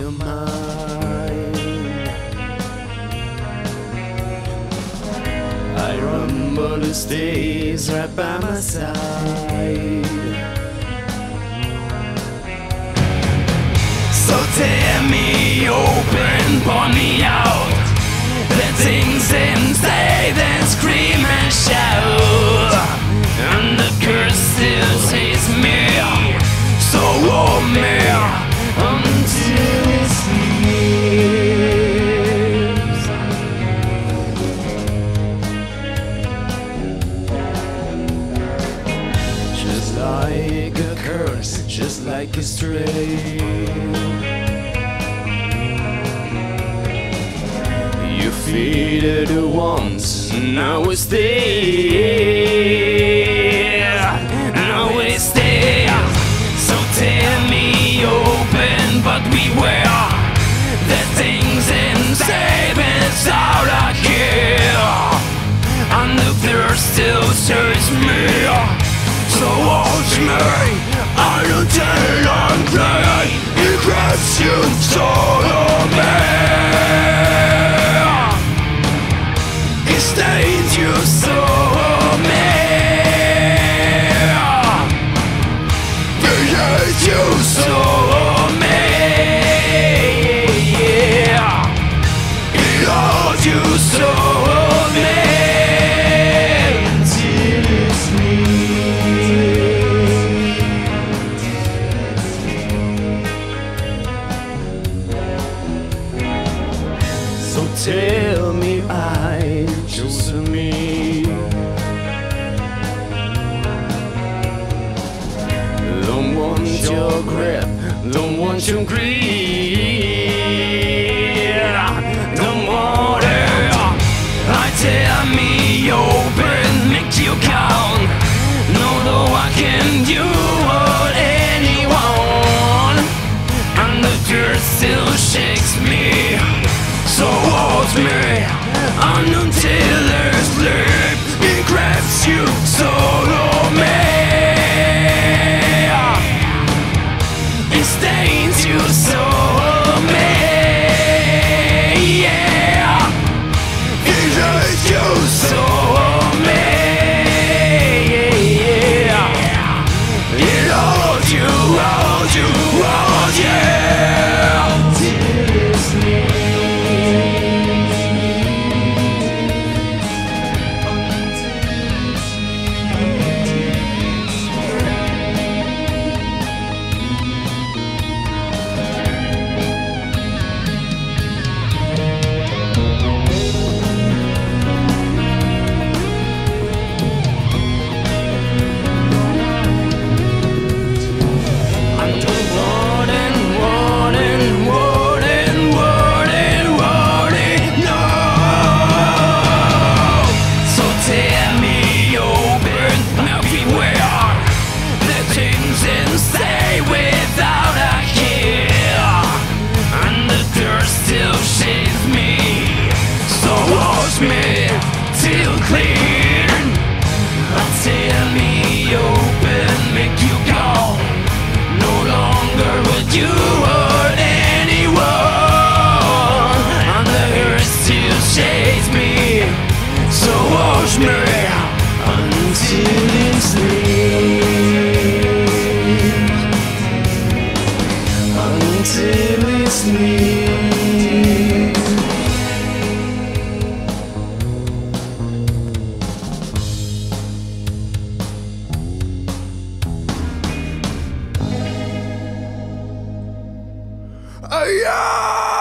your mind. I remember those days right by my side. So tear me open, pour me out. The things inside that scream and shout, and the curse still says me. So hold me until it sleeps. Just like a curse, just like a strain. You faded once, now it's there. Now it's there. So tear me open, but beware. The things inside is all I care. And the thirst still serves me. So watch me, until I'm dead. It grabs you, follow me. It stains you, so me. You saw me, Lord, you saw me until it's me. So tell me I chose me. Don't want your grip, don't want your greed, don't want it. I tear me open, make you count. No, though I can do what anyone, and the dirt still shakes me. So hold me, and until there's sleep, it grabs you, solo me. It stains you, so me, yeah. It hurts you, so me, yeah. It holds you, holds you, holds you. Till it's me. Me till clean, tear me open, make you go. No longer would you hurt anyone, and the hurt still shakes me. So wash me until it sleeps, until it sleeps. Yeah!